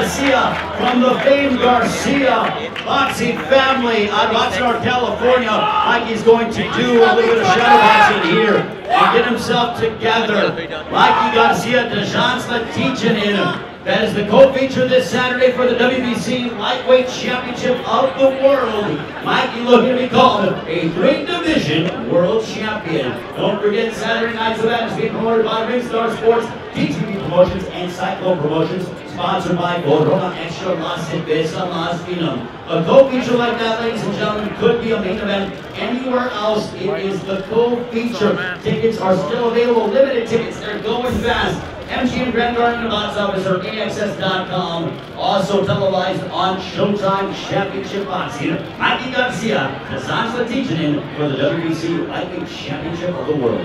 Garcia from the famed Garcia boxing family out of Oxnard, California. Mikey's going to do a little bit of shadow boxing here and get himself together. Mikey Garcia, Dejan Slatichinin. That is the co-feature this Saturday for the WBC Lightweight Championship of the World. Mikey looking to be called a three-division world champion. Don't forget Saturday night, so that is being promoted by Ringstar Sports, DTV Promotions, and Cyclone Promotions. Sponsored by Corona Extra La Cerveza Más Finum. A co-feature like that, ladies and gentlemen, could be a main event anywhere else. It is the co-feature. Tickets are still available, limited tickets. They're going fast. MGM Grand Garden box office or AXS.com. Also televised on Showtime Championship Boxing. Mikey Garcia, Dejan Slatichinin for the WBC Lightweight Championship of the World.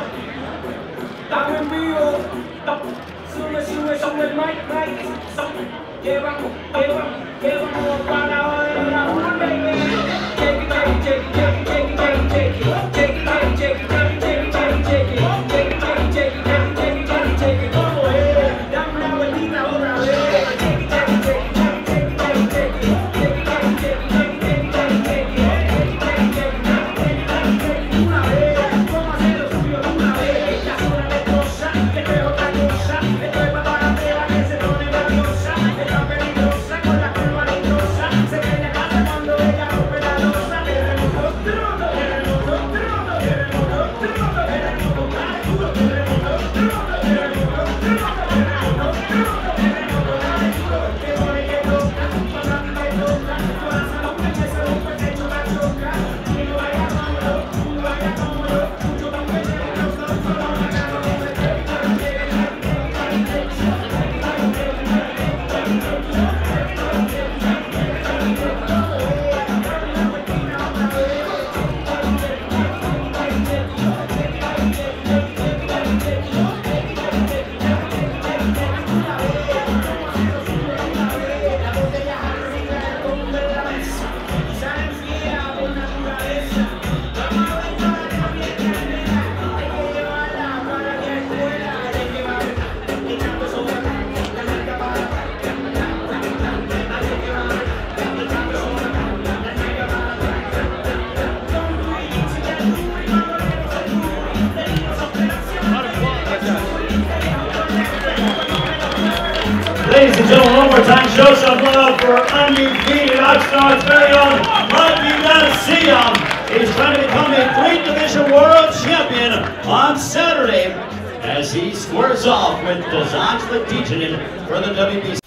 Ladies and gentlemen, one more time, show some love for undefeated Oxnard's very own Mikey Garcia. He's trying to become a three-division world champion on Saturday as he squares off with Dejan Slatichinin for the WBC.